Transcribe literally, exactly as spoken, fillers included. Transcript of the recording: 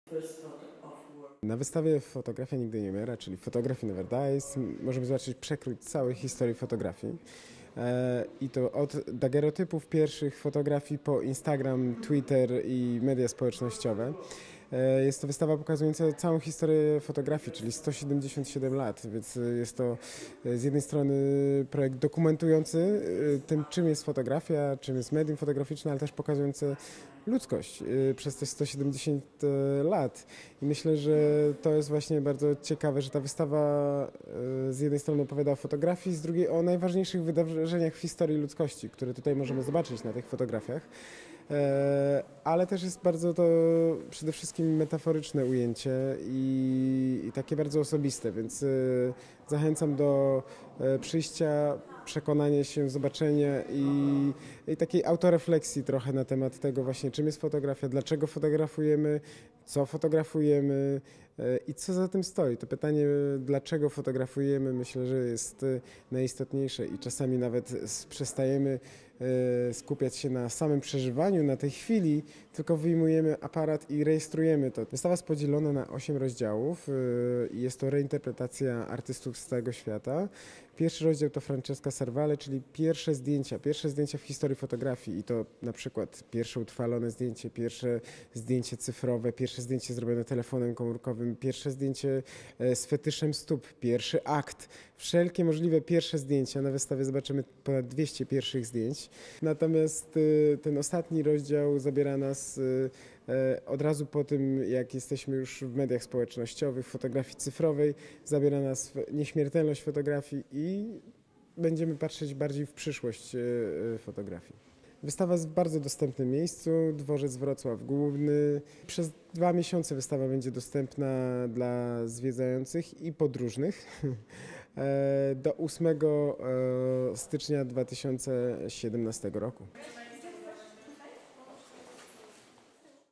Na wystawie Fotografia nigdy nie umiera, czyli Photography Never Dies, możemy zobaczyć przekrój całej historii fotografii. I to od dagerotypów pierwszych fotografii po Instagram, Twitter i media społecznościowe. Jest to wystawa pokazująca całą historię fotografii, czyli sto siedemdziesiąt siedem lat, więc jest to z jednej strony projekt dokumentujący tym, czym jest fotografia, czym jest medium fotograficzne, ale też pokazujący ludzkość przez te sto siedemdziesiąt lat. I myślę, że to jest właśnie bardzo ciekawe, że ta wystawa z jednej strony opowiada o fotografii, z drugiej o najważniejszych wydarzeniach w historii ludzkości, które tutaj możemy zobaczyć na tych fotografiach. Ale też jest bardzo to przede wszystkim metaforyczne ujęcie i, i takie bardzo osobiste, więc zachęcam do przyjścia, przekonania się, zobaczenia i, i takiej autorefleksji trochę na temat tego właśnie, czym jest fotografia, dlaczego fotografujemy, co fotografujemy i co za tym stoi. To pytanie, dlaczego fotografujemy, myślę, że jest najistotniejsze i czasami nawet przestajemy skupiać się na samym przeżywaniu, na tej chwili, tylko wyjmujemy aparat i rejestrujemy to. Wystawa jest podzielona na osiem rozdziałów i jest to reinterpretacja artystów z całego świata. Pierwszy rozdział to Francesca Servale, czyli pierwsze zdjęcia, pierwsze zdjęcia w historii fotografii i to na przykład pierwsze utrwalone zdjęcie, pierwsze zdjęcie cyfrowe, pierwsze zdjęcie zrobione telefonem komórkowym, pierwsze zdjęcie z fetyszem stóp, pierwszy akt. Wszelkie możliwe pierwsze zdjęcia. Na wystawie zobaczymy ponad dwieście pierwszych zdjęć. Natomiast ten ostatni rozdział zabiera nas od razu po tym, jak jesteśmy już w mediach społecznościowych, w fotografii cyfrowej, zabiera nas w nieśmiertelność fotografii i będziemy patrzeć bardziej w przyszłość fotografii. Wystawa jest w bardzo dostępnym miejscu, dworzec Wrocław Główny. Przez dwa miesiące wystawa będzie dostępna dla zwiedzających i podróżnych do ósmego stycznia dwa tysiące siedemnastego roku.